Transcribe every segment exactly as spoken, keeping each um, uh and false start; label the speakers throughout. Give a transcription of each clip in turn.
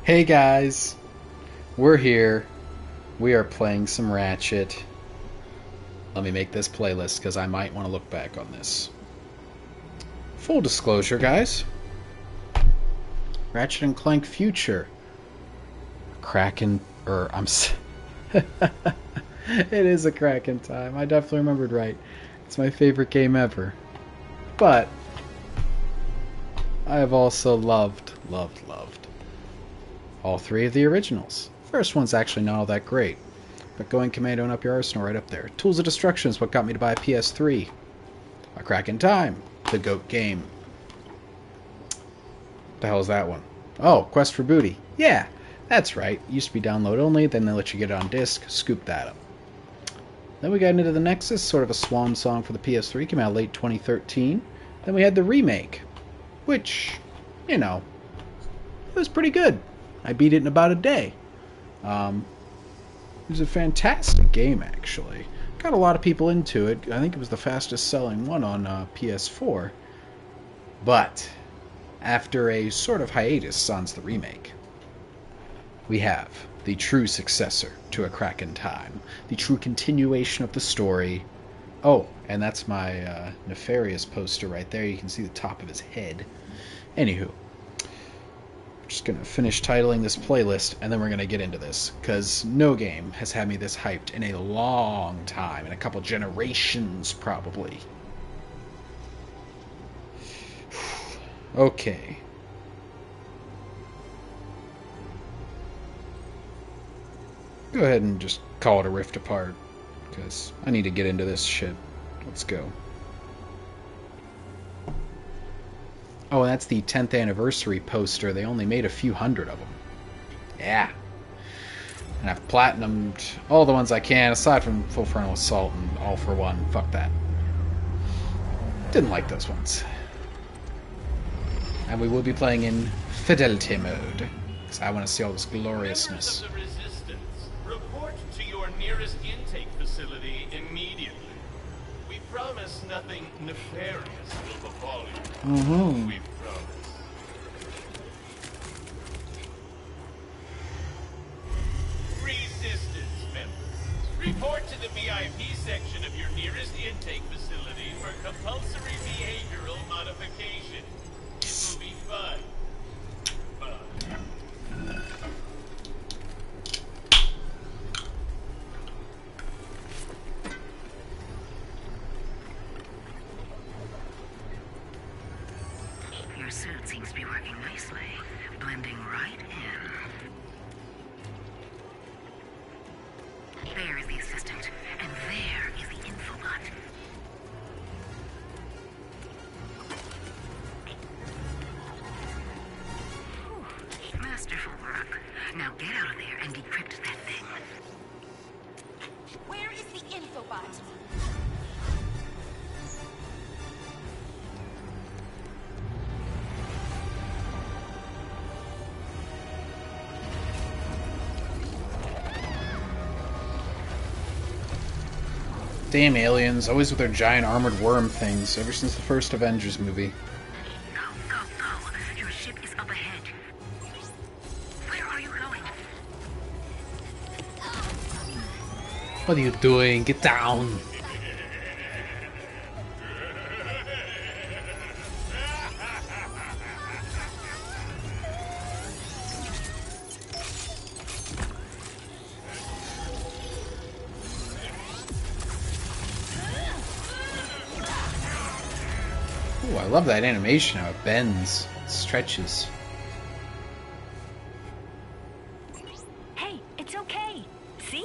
Speaker 1: Hey guys, we're here. We are playing some Ratchet. Let me make this playlist because I might want to look back on this. Full disclosure, guys. Ratchet and Clank Future. Kraken, or I'm. S- it is a Kraken time. I definitely remembered right. It's my favorite game ever. But I have also loved, loved, loved all three of the originals. First one's actually not all that great, but Going Commando and Up Your Arsenal right up there. Tools of Destruction is what got me to buy a P S three. A Crack in Time, the GOAT game. What the hell is that one? Oh, Quest for Booty. Yeah, that's right. It used to be download only, then they let you get it on disc. Scoop that up. Then we got into the Nexus, sort of a swan song for the P S three, came out late twenty thirteen. Then we had the remake, which, you know, it was pretty good. I beat it in about a day. Um, it was a fantastic game, actually. Got a lot of people into it. I think it was the fastest selling one on uh, P S four. But after a sort of hiatus sans the remake, we have the true successor to A Crack in Time, the true continuation of the story. Oh, and that's my uh, Nefarious poster right there. You can see the top of his head. Anywho, just going to finish titling this playlist, and then we're going to get into this, because no game has had me this hyped in a long time, in a couple generations, probably. Okay. Go ahead and just call it a Rift Apart, because I need to get into this shit. Let's go. Oh, and that's the tenth anniversary poster. They only made a few hundred of them. Yeah. And I've platinumed all the ones I can, aside from Full Frontal Assault and All for One. Fuck that. Didn't like those ones. And we will be playing in Fidelity mode, because I want to see all this gloriousness.
Speaker 2: Members of the Resistance, report to your nearest intake facility immediately. We promise nothing nefarious will befall you.
Speaker 1: Mm-hmm.
Speaker 2: We promise. Resistance members, report to the V I P section of your nearest intake facility for compulsory behavioral modification. It will be fun. Fun.
Speaker 3: Your suit seems to be working nicely, blending right in. There is the assistant, and there is the infobot. Whew, masterful work. Now get out of there and decrypt that thing.
Speaker 4: Where is the infobot?
Speaker 1: Damn aliens, always with their giant armored worm things, ever since the first Avengers movie.
Speaker 3: Go, go, go. Your ship is up ahead. Where are you going?
Speaker 1: What are you doing? Get down! Ooh, I love that animation, how it bends, stretches.
Speaker 4: Hey, it's okay. See?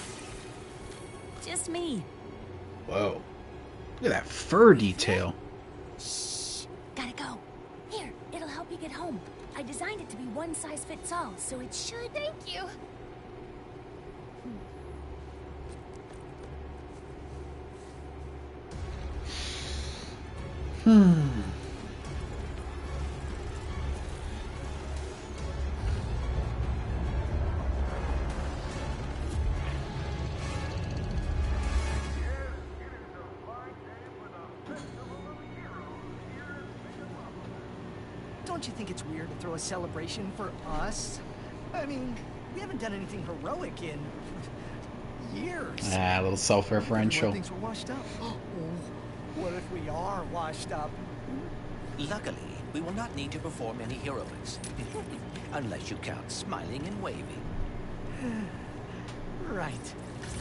Speaker 4: Just me.
Speaker 1: Whoa. Look at that fur detail.
Speaker 4: Shh. Gotta go. Here, it'll help you get home. I designed it to be one size fits all, so it should. Thank you.
Speaker 1: Hmm.
Speaker 5: Don't you think it's weird to throw a celebration for us? I mean, we haven't done anything heroic in years.
Speaker 1: Ah, a little self-referential.
Speaker 5: Things were washed up. Oh, what if we are washed up?
Speaker 6: Luckily, we will not need to perform any heroics. Unless you count smiling and waving.
Speaker 5: Right.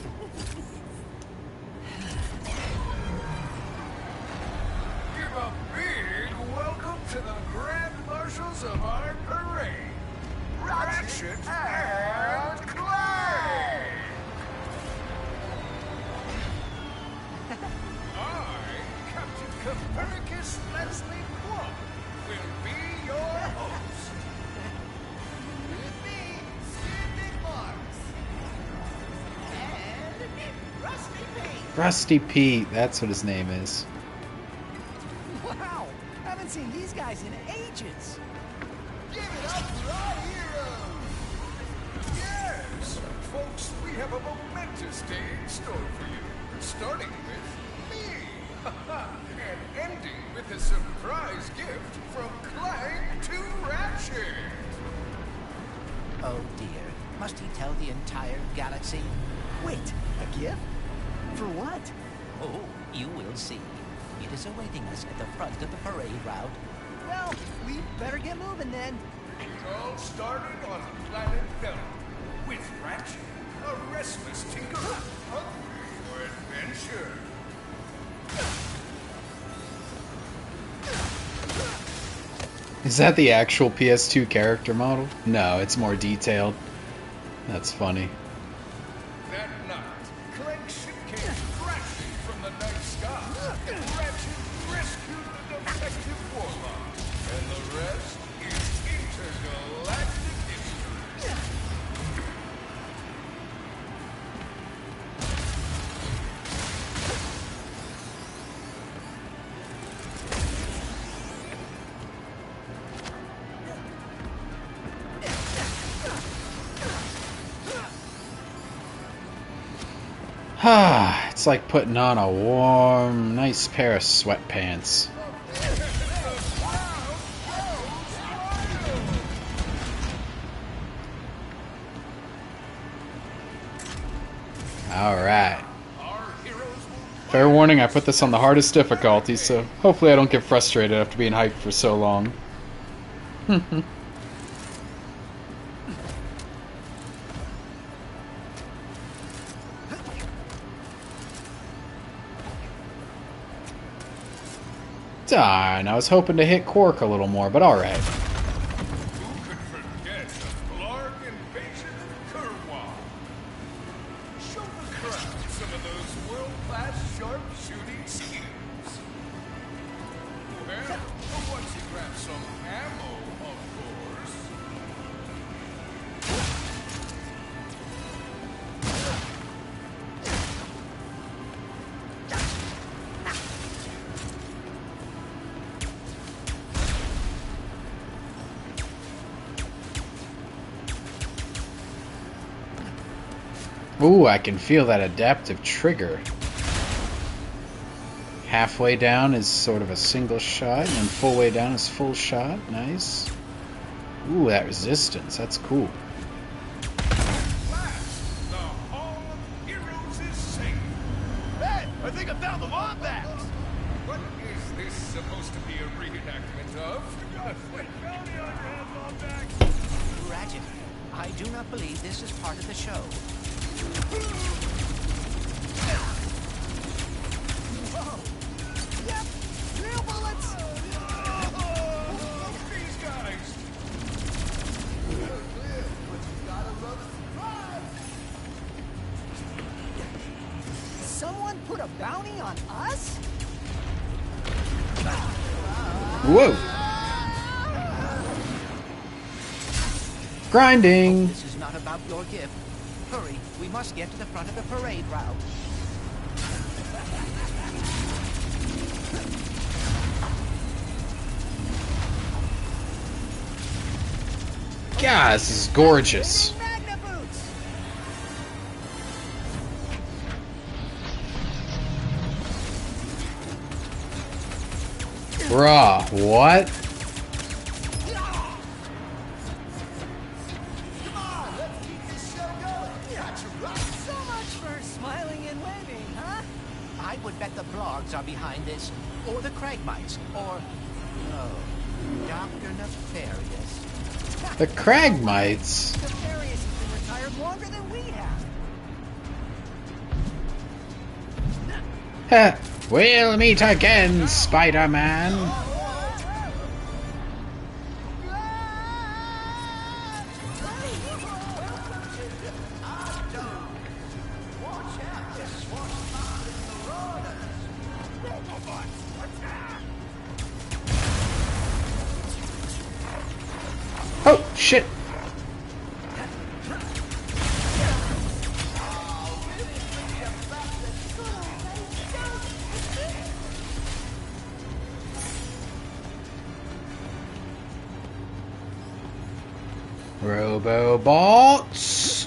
Speaker 2: Give a big welcome to the Grand Marshals of our parade, Ratchet and Clank! I, Captain Copernicus Leslie Plum, will be your host. With me, Skid Marks. And Rusty Pete.
Speaker 1: Rusty Pete, that's what his name is.
Speaker 5: Wow! Haven't seen these guys in ages.
Speaker 2: Give it up for our heroes! Yes, folks, we have a momentous day in store for you. Starting with me. And ending with a surprise gift from Clank to Ratchet.
Speaker 6: Oh dear. Must he tell the entire galaxy?
Speaker 5: Wait, a gift? For what?
Speaker 6: Oh, you will see. It is awaiting us at the front of the parade route.
Speaker 5: Well, we better get moving then.
Speaker 2: It all started on planet Vela with Ratchet, a restless tinkerer, hungry for adventure.
Speaker 1: Is that the actual P S two character model? No, it's more detailed. That's funny.
Speaker 2: That night, Clank's ship came crashing from the night sky. Ratchet rescued the defective warlock, and the rest is intergalactic history.
Speaker 1: Ah, it's like putting on a warm, nice pair of sweatpants. Alright. Fair warning, I put this on the hardest difficulty, so hopefully I don't get frustrated after being hyped for so long. Darn, I was hoping to hit Quark a little more, but alright.
Speaker 2: Who could forget the Blarg invasion of Kurwa? Show the crowd some of those world-class sharpshooting skills. Well, once you grab some ammo, of course.
Speaker 1: Ooh, I can feel that adaptive trigger. Halfway down is sort of a single shot, and then full way down is full shot. Nice. Ooh, that resistance. That's cool.
Speaker 2: Last, the Hall of Heroes is safe.
Speaker 5: Hey, I think I found the Wombat!
Speaker 2: What is this supposed to be a reenactment of?
Speaker 6: Ratchet, I do not believe this is part of the show.
Speaker 5: Whoa! Yep! Real bullets!
Speaker 2: Oh, these guys!
Speaker 5: Someone put a bounty on us?
Speaker 1: Whoa! Grinding!
Speaker 6: This is not about your gift. Hurry, we must get to the front of the parade route.
Speaker 1: God, this is gorgeous.
Speaker 5: Magna boots!
Speaker 1: Bruh, what?
Speaker 5: Come on!
Speaker 6: Blargs are behind this, or the Cragmites, or... Oh, Doctor Nefarious.
Speaker 1: The Cragmites?
Speaker 5: Nefarious has been retired longer than we have.
Speaker 1: Heh. We'll meet again, Spider-Man. Oh, shit. Robobots.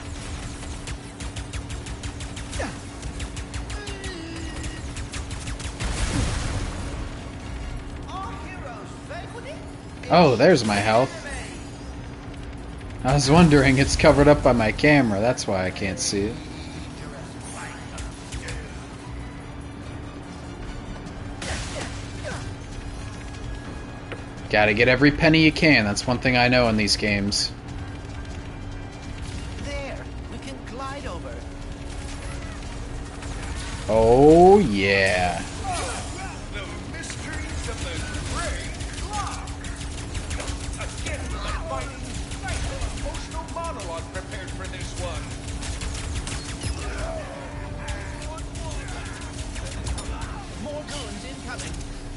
Speaker 1: Oh, there's my health. I was wondering, it's covered up by my camera, that's why I can't see it. Gotta get every penny you can, that's one thing I know in these games.
Speaker 6: There, we can glide over.
Speaker 1: Oh, yeah.
Speaker 2: The mysteries of the Grey Clock. Again with a fighting, nice emotional monologue prepared for this one.
Speaker 6: More goons incoming.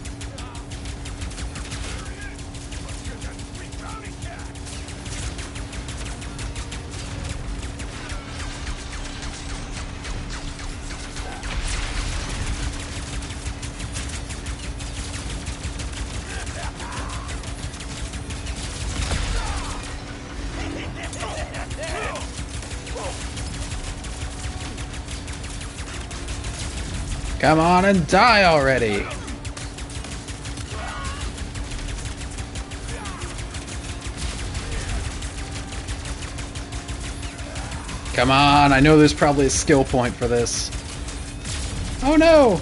Speaker 1: Come on and die already! Come on, I know there's probably a skill point for this. Oh no!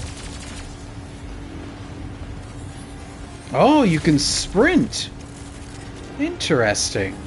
Speaker 1: Oh, you can sprint! Interesting.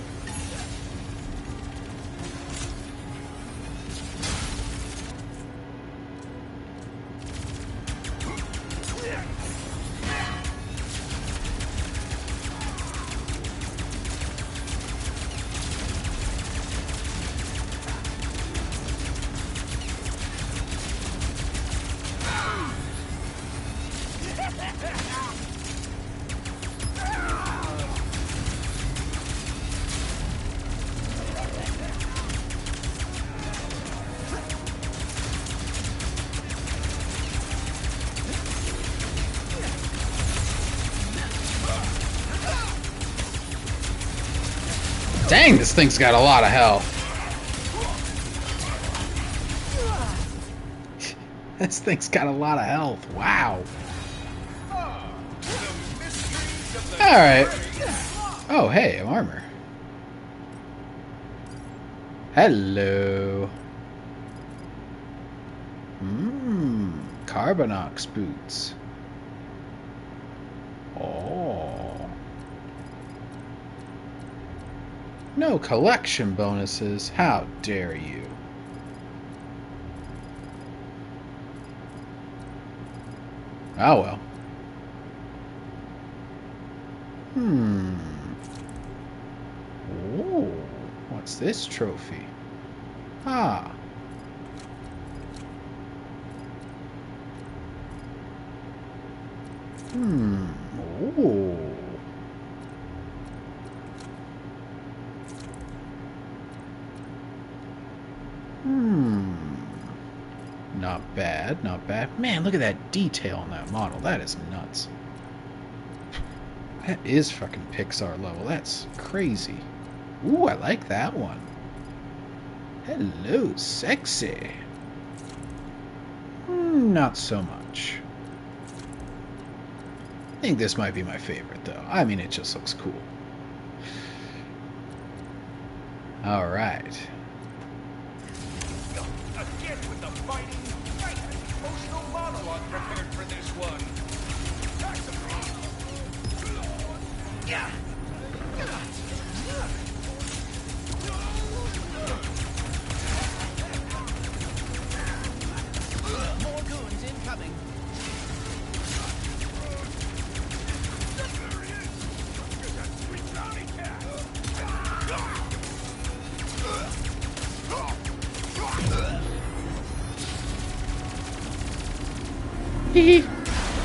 Speaker 1: Dang, this thing's got a lot of health. This thing's got a lot of health. Wow. Alright. Oh, hey, armor. Hello. Mmm. Carbonox boots. Oh. No collection bonuses. How dare you? Oh well. Hmm. Oh, what's this trophy? Ah. Hmm. Oh. Hmm. Not bad, not bad. Man, look at that detail on that model. That is nuts. That is fucking Pixar level. That's crazy. Ooh, I like that one. Hello, sexy. Mm, not so much. I think this might be my favorite, though. I mean, it just looks cool. Alright.
Speaker 2: Again with the fighting, nice emotional monologue
Speaker 6: More goons incoming.
Speaker 1: Hee hee.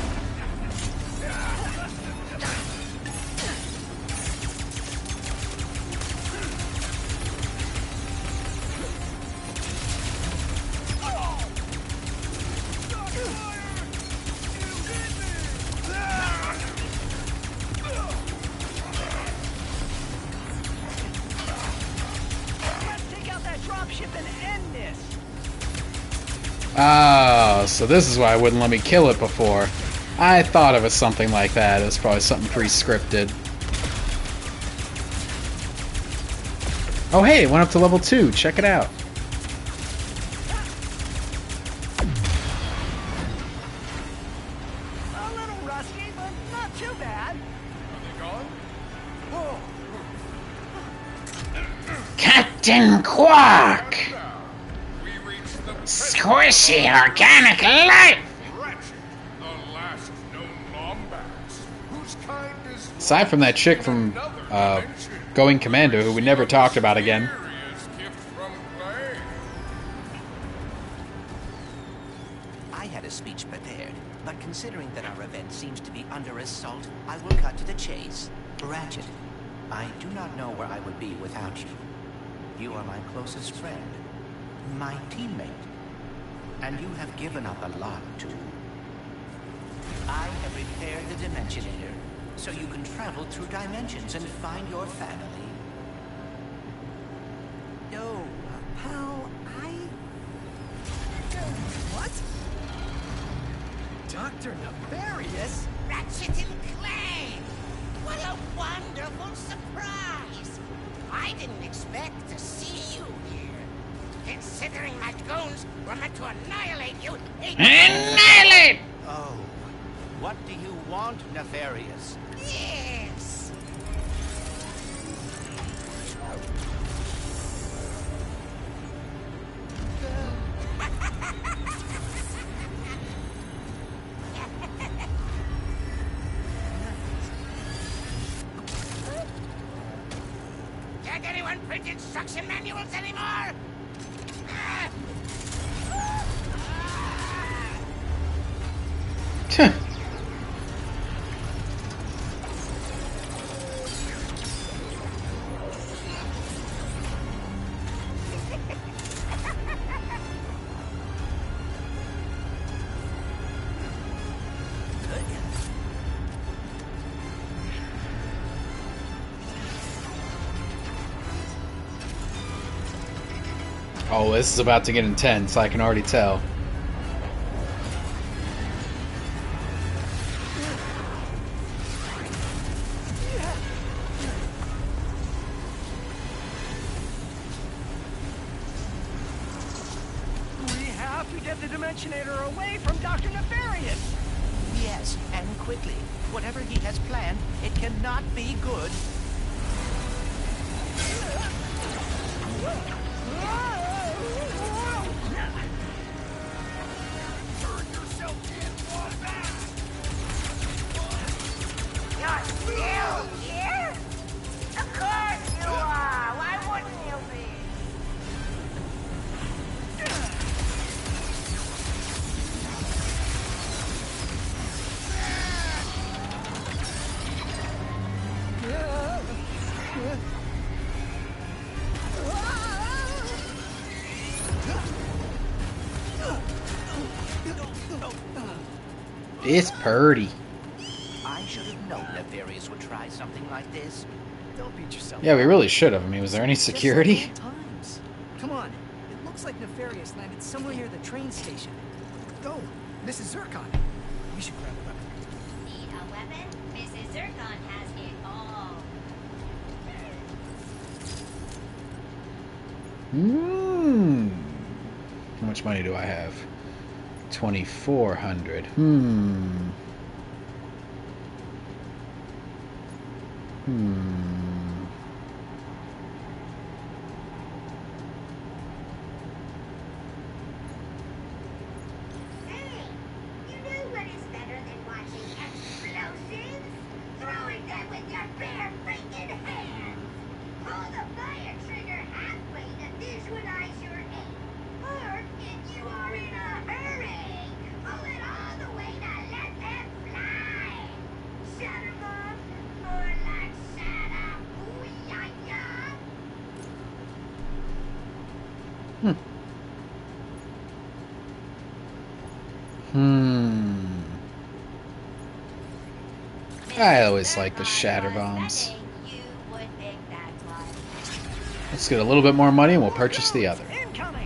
Speaker 5: Let's take out that dropship and end this.
Speaker 1: Oh, so this is why I wouldn't let me kill it before. I thought it was something like that. It was probably something pre-scripted. Oh hey, it went up to level two. Check it out.
Speaker 5: A little rusty, but not too bad.
Speaker 2: Are they gone? Oh,
Speaker 7: Captain Quark!
Speaker 2: now we reach the
Speaker 7: Squishy organic life!
Speaker 2: Wretched, the last known Lombats, whose kind is
Speaker 1: Aside from that chick from uh, Going Commando, who we never talked about again.
Speaker 2: mysterious gift from Clay.
Speaker 6: I had a speech prepared, but considering that our event seems to be under assault, I will cut to the chase. Ratchet, I do not know where I would be without you. You are my closest friend, my teammate, and you have given up a lot too. I have repaired the Dimensionator, so you can travel through dimensions and find your family.
Speaker 5: Yo, pal, I... What? Doctor Nefarious?
Speaker 8: Ratchet and Clank! What a wonderful surprise! I didn't expect to see you here. Considering my goons were meant to annihilate you...
Speaker 7: Annihilate!
Speaker 6: Oh, what do you want, Nefarious?
Speaker 8: Yes! Can't anyone print instruction manuals anymore? Ah!
Speaker 1: Tch. Oh, this is about to get intense, I can already tell.
Speaker 5: We have to get the Dimensionator away from Doctor Nefarious!
Speaker 6: Yes, and quickly. Whatever he has planned, it cannot be good.
Speaker 8: You're still here? Of course you are! Why wouldn't you be?
Speaker 1: It's purty.
Speaker 6: I should have known Nefarious would try something like this.
Speaker 5: Don't beat yourself.
Speaker 1: Yeah, we really should have. I mean, was there any
Speaker 5: Just like
Speaker 1: security?
Speaker 5: old times. Come on. It looks like Nefarious landed somewhere near the train station. Go. This is Zircon. We should grab a weapon.
Speaker 9: Need a weapon? Missus Zircon has it all.
Speaker 1: Hmm. How much money do I have? twenty-four hundred. Hmm. Hmm.
Speaker 3: Hey, you know what is better than watching explosives? Throwing them with your bare freaking hands! Pull the fire trigger halfway to visualize your aim. Or, if you are in a hurry, pull it all the way to let them fly! Shatter bomb? More like shatter booyah!
Speaker 1: Hmm. I always like the shatter bombs.
Speaker 9: You would make that one.
Speaker 1: Let's get a little bit more money and we'll purchase the other.
Speaker 5: Incoming!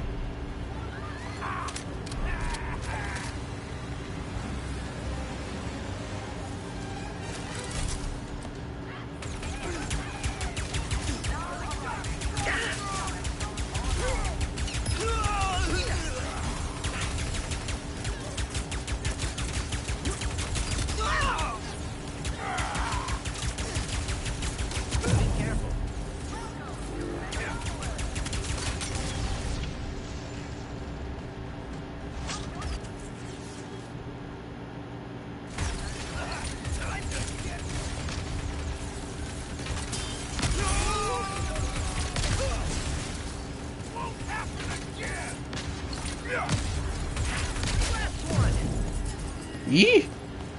Speaker 1: Yee!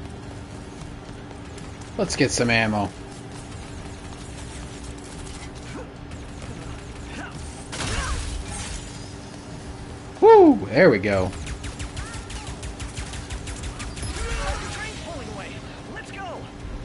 Speaker 1: Let's get some ammo. Woo! There we go.
Speaker 5: Train's pulling away. Let's go!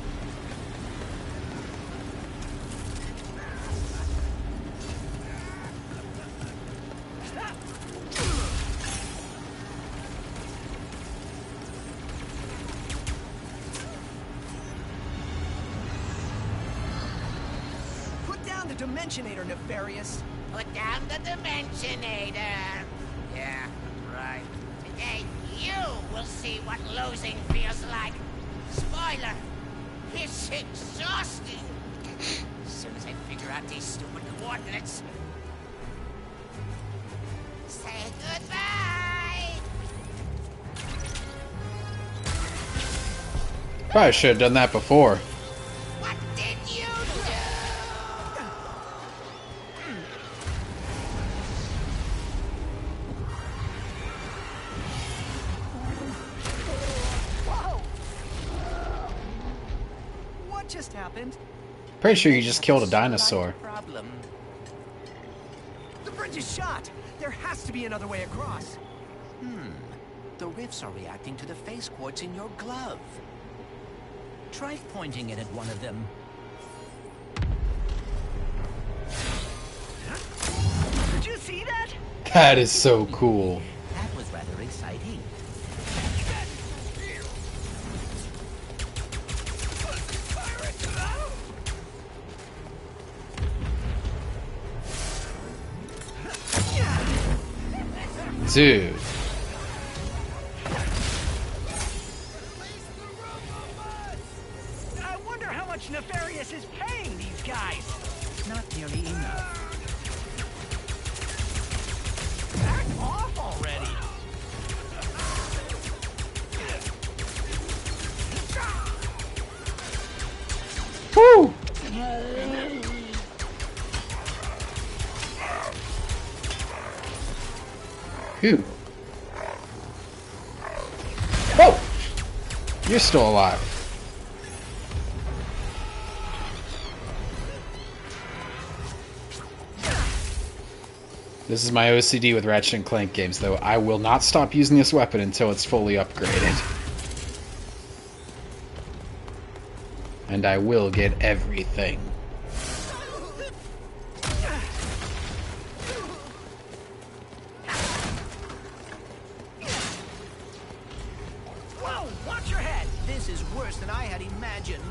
Speaker 5: Put down the Dimensionator, Nefarious.
Speaker 8: Put down the Dimensionator. Yeah, right. Today, you will see what losing feels like. Spoiler, it's exhausting. As soon as I figure out these stupid coordinates. Say goodbye.
Speaker 1: Probably should have done that before.
Speaker 8: What did you do?
Speaker 5: What just happened?
Speaker 1: Pretty sure you just killed a dinosaur.
Speaker 6: Problem.
Speaker 5: The bridge is shot! There has to be another way across.
Speaker 6: Hmm. The rifts are reacting to the phase quartz in your glove. Try pointing it at one of them.
Speaker 5: Did you see that?
Speaker 1: That is so cool.
Speaker 6: That was rather exciting.
Speaker 1: Dude.
Speaker 5: I wonder how much Nefarious is paying these guys.
Speaker 6: Not nearly enough.
Speaker 5: Back off already.
Speaker 1: Woo! Phew. Whoa! You're still alive. This is my O C D with Ratchet and Clank games, though. I will not stop using this weapon until it's fully upgraded. And I will get everything.
Speaker 5: Whoa, watch your head.
Speaker 6: This is worse than I had imagined.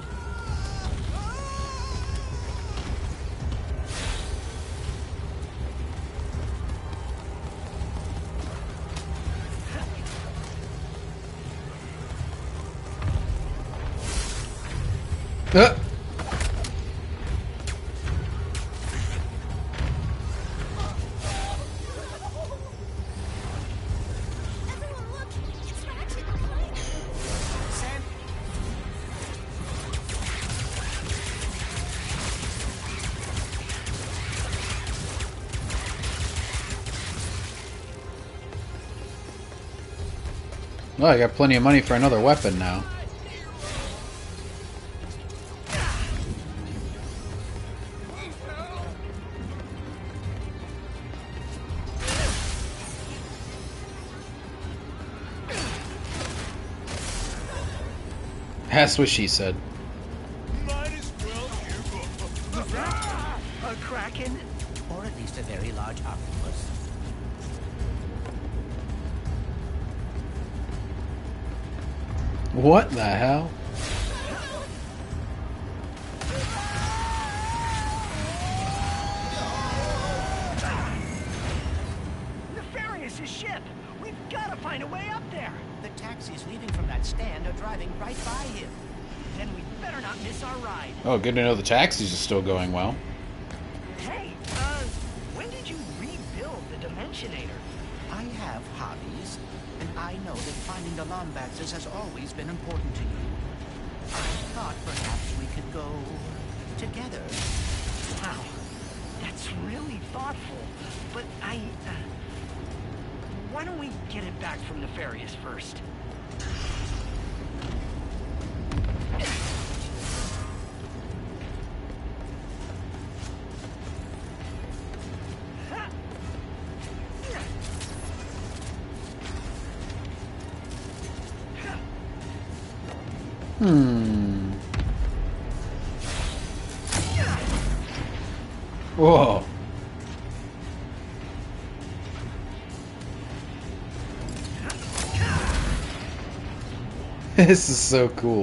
Speaker 1: Uh. Well, I got plenty of money for another weapon now. That's what she said.
Speaker 2: Might as well give up.
Speaker 5: A kraken?
Speaker 6: Or at least a very large octopus.
Speaker 1: What the hell?
Speaker 5: Nefarious' ship! We've got to find a way up there!
Speaker 6: The taxis leaving from that stand are driving right by him.
Speaker 5: Then we better not miss our ride.
Speaker 1: Oh, good to know the taxis are still going well.
Speaker 5: Hey, uh, when did you rebuild the Dimensionator?
Speaker 6: I have hobbies, and I know that finding the Lombaxes has always been important to you. I thought perhaps we could go together.
Speaker 5: Wow, that's really thoughtful. But I, uh, why don't we get it back from Nefarious first?
Speaker 1: Hmm. Whoa. This is so cool.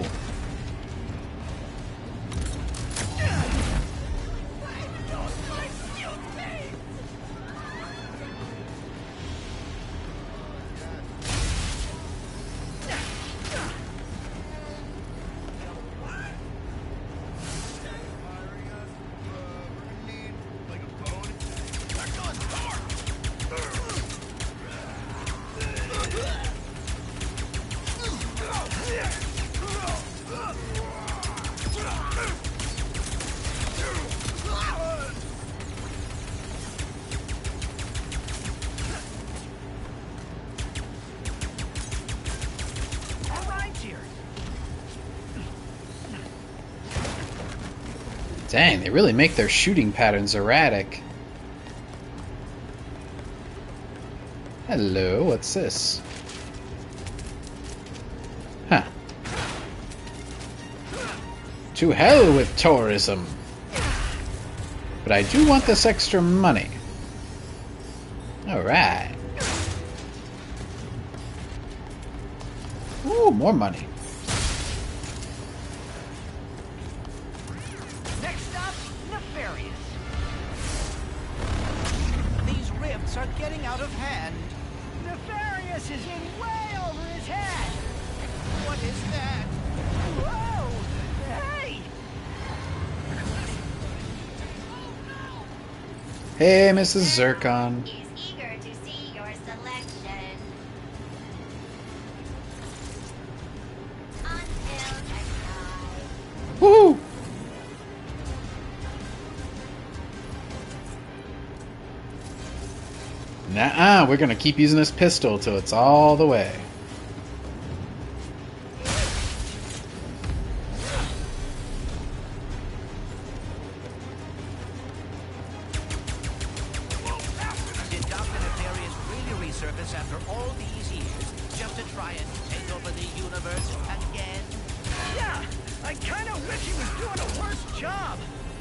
Speaker 1: Dang, they really make their shooting patterns erratic. Hello, what's this? Huh. To hell with tourism! But I do want this extra money. Alright. Ooh, more money.
Speaker 5: Next stop, Nefarious.
Speaker 6: These rifts are getting out of hand.
Speaker 5: Nefarious is in way over his head.
Speaker 6: What is that?
Speaker 5: Whoa! Hey!
Speaker 1: Hey, Missus Zircon.
Speaker 9: Is eager to see your selection. Until next time.
Speaker 1: Woohoo! Nuh-uh, we're gonna keep using this pistol till it's all the way.
Speaker 6: Did Doctor Nefarious really resurface after all these years just to try and take over the universe again?
Speaker 5: Yeah, I kind of wish he was doing a worse job.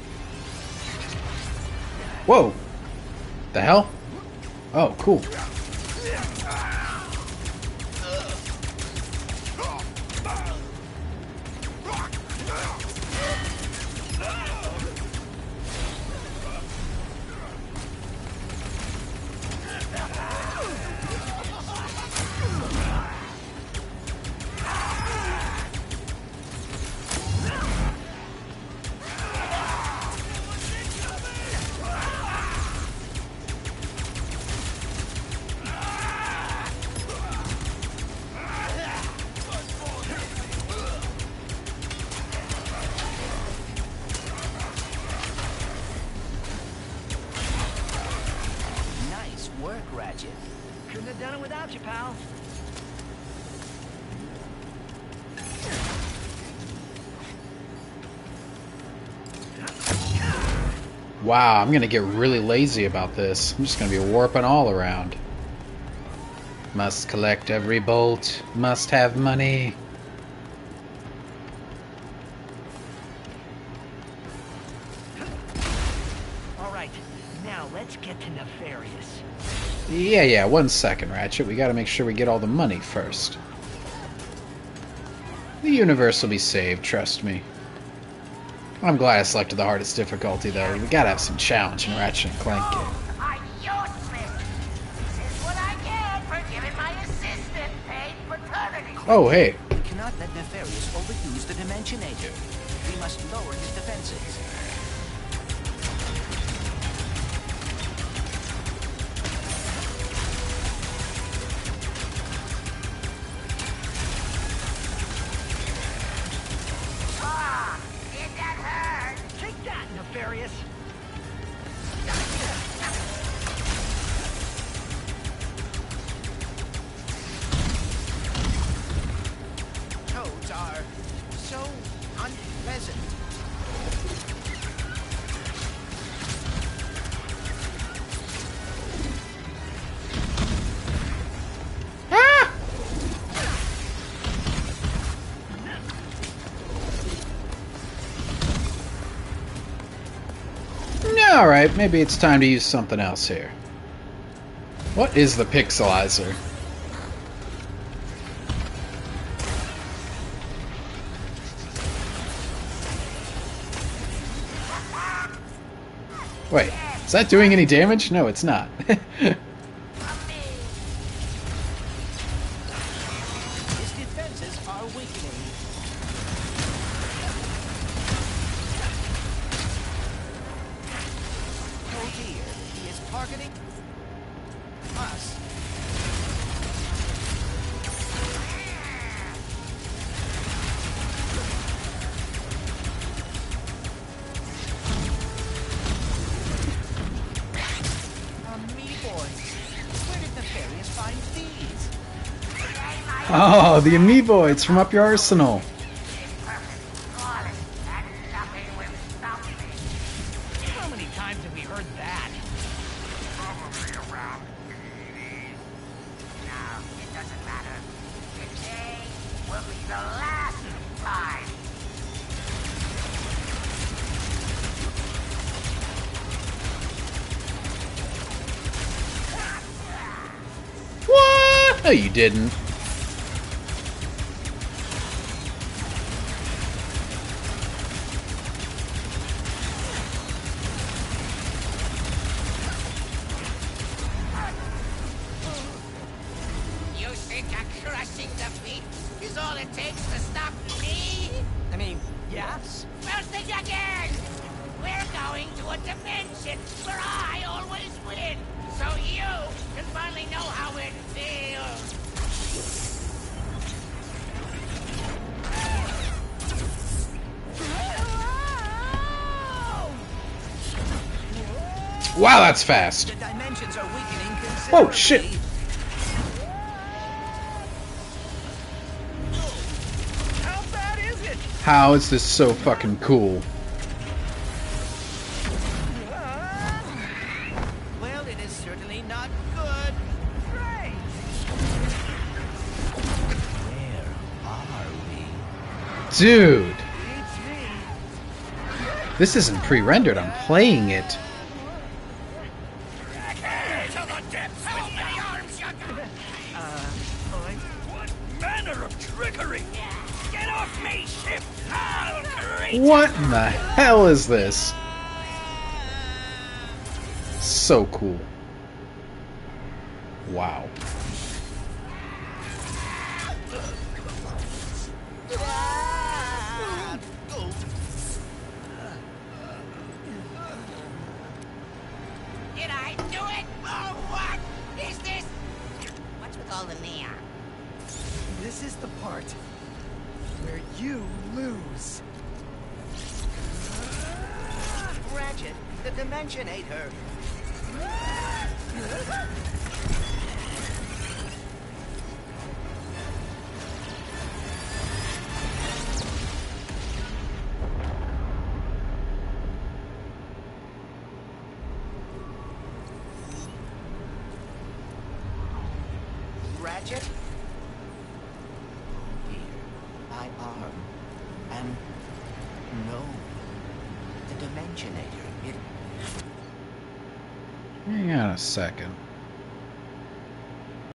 Speaker 1: Whoa! The hell? Oh, cool.
Speaker 6: Nice work, Ratchet.
Speaker 5: Couldn't have done it without you, pal.
Speaker 1: Wow, I'm gonna get really lazy about this. I'm just gonna be warping all around. Must collect every bolt. Must have money.
Speaker 5: Alright, now let's get to Nefarious.
Speaker 1: Yeah, yeah, one second, Ratchet. We gotta make sure we get all the money first. The universe will be saved, trust me. I'm glad I selected the hardest difficulty, though. We gotta have some challenge in a Ratchet and Clank game.
Speaker 8: I'm useless. This is what I get for giving my assistant paid paternity.
Speaker 1: Oh, hey.
Speaker 6: We cannot let Nefarious overuse the Dimensionator. We must lower his defenses.
Speaker 8: Ah, did that hurt?
Speaker 5: Take that, Nefarious!
Speaker 6: Toads are so unpleasant.
Speaker 1: Alright, maybe it's time to use something else here. What is the pixelizer? Wait, is that doing any damage? No, it's not.
Speaker 6: His defenses are weakening. Oh dear, he is targeting us. Amoeboids. Where did Nefarious find these?
Speaker 1: Oh, the Amoeboids from up your arsenal.
Speaker 5: How many times have we heard that?
Speaker 8: Probably around eighty. No, it doesn't matter. Today will be the last time.
Speaker 1: What? No, you didn't.
Speaker 8: You think a crushing defeat is all it takes to stop me?
Speaker 5: I mean, yeah?
Speaker 8: Well, think again! We're going to a dimension where I always win, so you can finally know how it feels.
Speaker 1: Wow, that's fast.
Speaker 6: The dimensions are weakening considerably.
Speaker 1: Oh, shit.
Speaker 5: How bad is it?
Speaker 1: How is this so fucking cool?
Speaker 6: Well, it is certainly not good.
Speaker 5: Great!
Speaker 6: Where are we?
Speaker 1: Dude,
Speaker 5: Beats me.
Speaker 1: this isn't pre-rendered. I'm playing it.
Speaker 8: To the depths! How many arms you got?
Speaker 5: Uh, fine.
Speaker 2: What manner of trickery? Get off me, ship! I'll create
Speaker 1: What in the hell is this? So cool. Wow.
Speaker 8: Did I do it? Or what? Is this? What's with all the neon?
Speaker 5: This is the part where you lose.
Speaker 6: Ratchet, the Dimensionator. Um, no. The Dimensionator, it...
Speaker 1: Hang on a second.